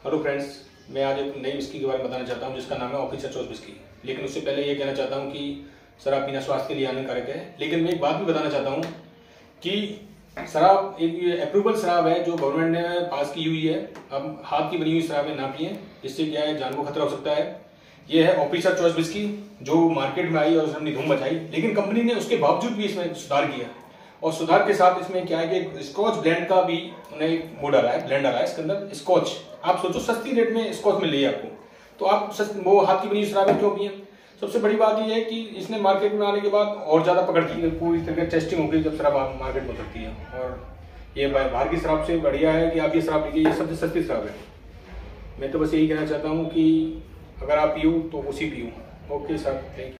Hello friends, मैं आज एक नई विस्की के बारे में बताना चाहता हूं जिसका नाम है ऑफिसर चॉइस विस्की। लेकिन उससे पहले ये कहना चाहता हूं कि शराब पीना स्वास्थ्य के लिए हानिकारक है। लेकिन मैं एक बात भी बताना चाहता हूं कि शराब एक अप्रूवल शराब है जो गवर्नमेंट ने पास की हुई है। अब हाथ की बनी हुई शराबें ना पिए, इससे क्या है जान को खतरा हो सकता है। ये है ऑफिसर चॉइस विस्की जो मार्केट में आई और उसने अपनी धूम मचाई, लेकिन कंपनी ने उसके बावजूद भी इसमें सुधार किया। और सुधार के साथ इसमें क्या है कि स्कॉच ब्लेंड का भी उन्हें एक वो डाला है, ब्लेंड डाला है इसके अंदर। स्कॉच आप सोचो सस्ती रेट में स्कॉच मिल रही है आपको, तो आप वो हाथ की बनी शराबें क्यों पिए। सबसे बड़ी बात यह है कि इसने मार्केट में आने के बाद और ज्यादा पकड़ की, पूरी तरह टेस्टिंग हो गई जब शराब मार्केट में उतरती है। और ये बाहर की शराब से बढ़िया है कि आप ये शराब लीजिए, ये सबसे सस्ती शराब है। मैं तो बस यही कहना चाहता हूँ कि अगर आप पियो तो उसी पियो। Okay sir, thank you.